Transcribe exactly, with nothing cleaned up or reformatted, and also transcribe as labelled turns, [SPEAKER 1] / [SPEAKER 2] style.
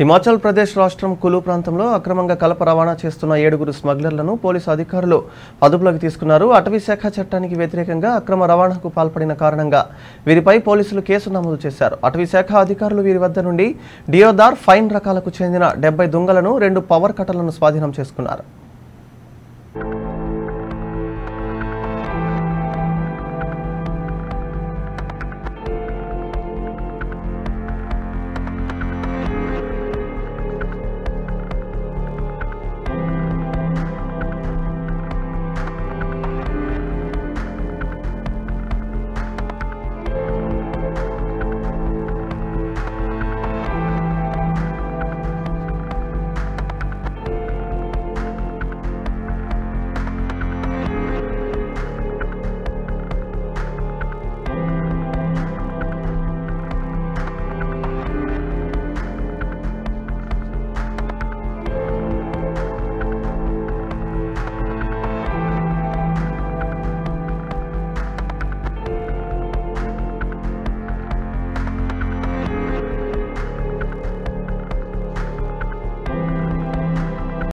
[SPEAKER 1] హిమాచల్ ప్రదేశ్ రాష్ట్రం కులు ప్రాంతంలో అక్రమంగా కలప రవాణా చేస్తున్న ఏడుగురు స్మగ్లర్లను పోలీసు అధికారులు అదుపులోకి తీసుకున్నారు. అటవీ శాఖ చట్టానికి వ్యతిరేకంగా అక్రమ రవాణాకు పాల్పడిన కారణంగా వీరిపై పోలీసులు కేసు నమోదు చేశారు. అటవీ శాఖ అధికారులు వీరి వద్ద నుండి డియోదార్, ఫైన్ రకాలకు చెందిన డెబ్బై దుంగలను, రెండు పవర్ కట్టలను స్వాధీనం చేసుకున్నారు.